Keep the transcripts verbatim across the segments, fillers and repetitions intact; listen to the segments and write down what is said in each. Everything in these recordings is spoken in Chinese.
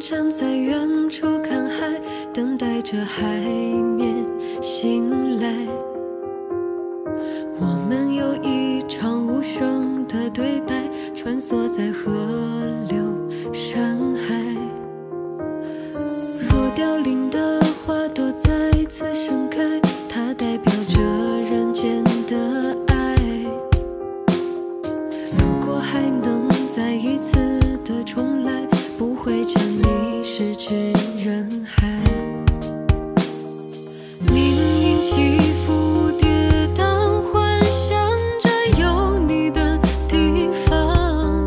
站在远处看海，等待着海面醒来。我们有一场无声的对白，穿梭在河流山海。若凋零的花朵再次盛开，它代表着人间的爱。如果还能再一次的重来，不会将你失之人海。命运起伏跌宕，幻想着有你的地方，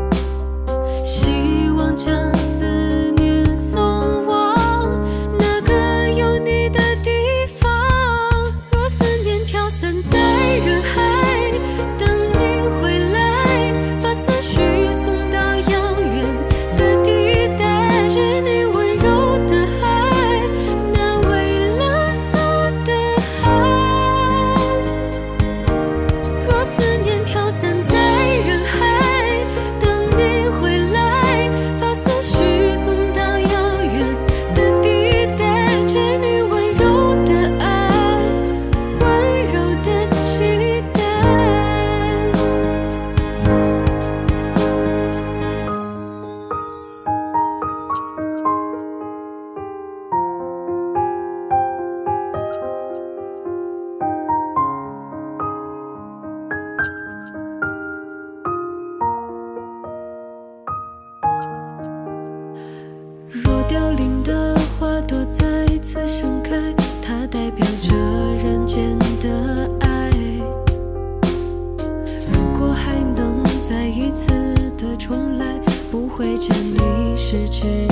希望将思念送往那个有你的地方。若思念飘散在人海，等你回来，把思绪送到遥远的地带，是你温柔的爱，那蔚蓝色的海。若思念飘散在人海，等你回来，把思绪送到遥远的地带，是你温柔的爱，温柔的期待。若凋零的花朵再次盛开，它代表着人间的爱。如果还能再一次的重来，不会将你失之